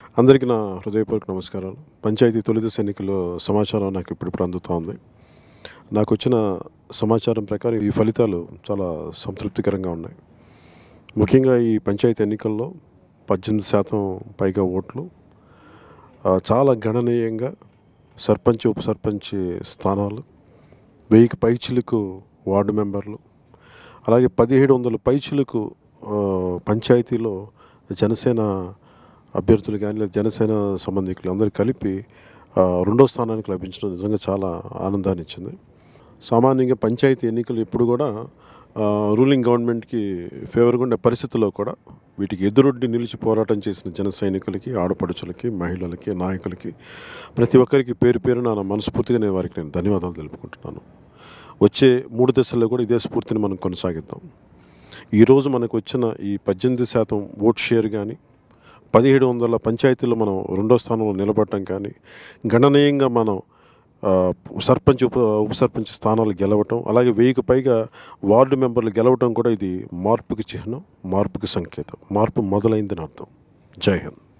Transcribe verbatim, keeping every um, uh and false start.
అందరికీ నా హృదయపూర్వక నమస్కారాలు. పంచాయతీ తొలి దశ ఎన్నికల్లో సమాచారం నాకు ఇప్పుడిప్పుడు అందుతా ఉంది. నాకొచ్చిన సమాచారం ప్రకారం ఈ ఫలితాలు చాలా సంతృప్తికరంగా ఉన్నాయి. ముఖ్యంగా ఈ పంచాయతీ ఎన్నికల్లో పద్దెనిమిది శాతం పైగా ఓట్లు, ఆహ్, చాలా గణనీయంగా సర్పంచ్, ఉప సర్పంచ్ స్థానాలు, వెయ్యికి పైచిలుకు వార్డు మెంబర్లు, అలాగే పదిహేడు వందల పైచిలుకు ఆహ్, పంచాయతీలో జనసేన అభ్యర్థులు కానీ లేదా జనసేన సంబంధికులు అందరూ కలిపి ఆహ్, రెండో స్థానానికి లభించడం నిజంగా చాలా ఆనందాన్ని ఇచ్చింది. సామాన్యంగా పంచాయతీ ఎన్నికలు ఎప్పుడు కూడా ఆహ్, రూలింగ్ గవర్నమెంట్‌కి ఫేవర్‌గా ఉండే పరిస్థితుల్లో కూడా వీటికి ఎదురొడ్డి నిలిచి పోరాటం చేసిన జన సైనికులకి, ఆడపడుచులకి, మహిళలకి, నాయకులకి ప్రతి ఒక్కరికి పేరు పేరున నా మనస్ఫూర్తిగా నేను వారికి నేను ధన్యవాదాలు తెలుపుకుంటున్నాను. వచ్చే మూడు దశల్లో కూడా ఇదే స్ఫూర్తిని మనం కొనసాగిద్దాం. ఈరోజు మనకు వచ్చిన ఈ పద్దెనిమిది శాతం ఓట్ షేర్ కానీ, పదిహేడు వందల పంచాయతీల్లో మనం రెండో స్థానంలో నిలబడటం కానీ, గణనీయంగా మనం ఆహ్, సర్పంచ్, ఉప ఉప సర్పంచ్ స్థానాలు గెలవటం, అలాగే వెయ్యికి పైగా వార్డు మెంబర్లు గెలవటం కూడా ఇది మార్పుకి చిహ్నం, మార్పుకి సంకేతం. మార్పు మొదలైందని అర్థం. జై హింద్.